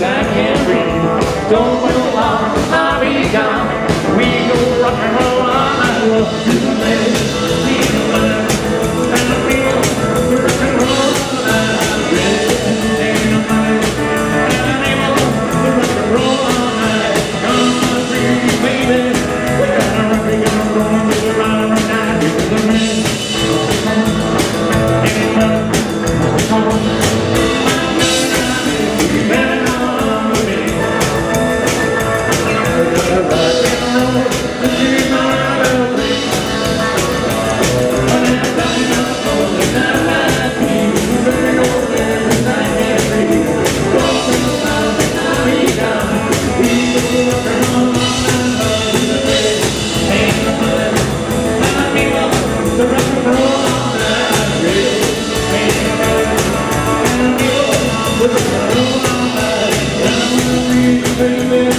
I can't breathe. Don't know how I'll be gone. We go rock and roll all night long. Tonight, feel the love and the feel the rock and roll all night. Ain't no money and ain't no the rock and roll all night. Come on, pretty baby, we gotta rock and roll and roll around all night. Give the rain, ain't no come. Baby